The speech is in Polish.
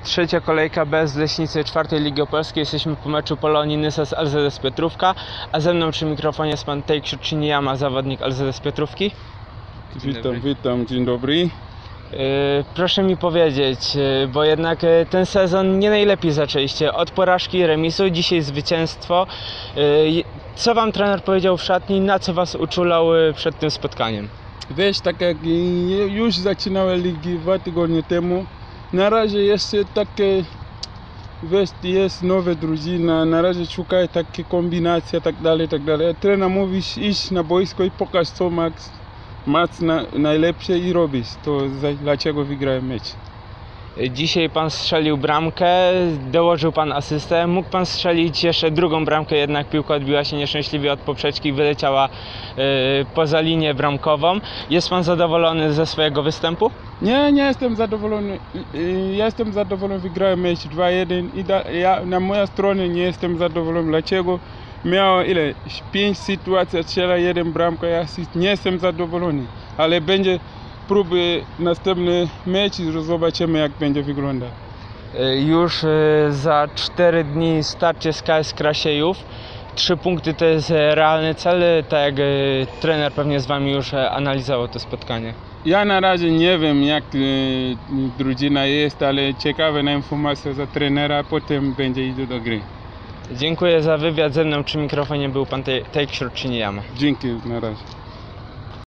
Trzecia kolejka bez Leśnicy czwartej Ligi Opolskiej. Jesteśmy po meczu Polonii Nysa z LZS Piotrówka, a ze mną przy mikrofonie jest pan Takeshi Chinyama, zawodnik LZS Piotrówki. Witam, dzień dobry. Proszę mi powiedzieć, bo jednak ten sezon nie najlepiej zaczęliście. Od porażki, remisu, dzisiaj zwycięstwo. Co wam trener powiedział w szatni, na co was uczulał przed tym spotkaniem? Wiesz, tak jak już zaczynały ligi 2 tygodnie temu, na razie jeszcze takie, wiesz, jest nowa drużyna, na razie szukają takie kombinacje, tak dalej. Trener mówi, iść na boisko i pokaż co masz najlepsze i robisz, to dlaczego wygrałem mecz. Dzisiaj pan strzelił bramkę, dołożył pan asystę, mógł pan strzelić jeszcze drugą bramkę, jednak piłka odbiła się nieszczęśliwie od poprzeczki i wyleciała poza linię bramkową. Jest pan zadowolony ze swojego występu? Nie jestem zadowolony. Jestem zadowolony, wygrałem mecz 2-1 i ja na mojej stronie nie jestem zadowolony. Dlaczego? Miałem 5 sytuacji, strzela 1 bramka, ja nie jestem zadowolony, ale będzie próby następny mecz i zobaczymy jak będzie wyglądał. Już za 4 dni starcie z KS Krasiejów. 3 punkty to jest realny cel, tak jak trener pewnie z wami już analizował to spotkanie. Ja na razie nie wiem jak drużyna jest, ale ciekawe na informacje za trenera, a potem będzie iść do gry. Dziękuję za wywiad. Ze mną przy mikrofonie był pan Takeshi Chinyama. Dzięki, na razie.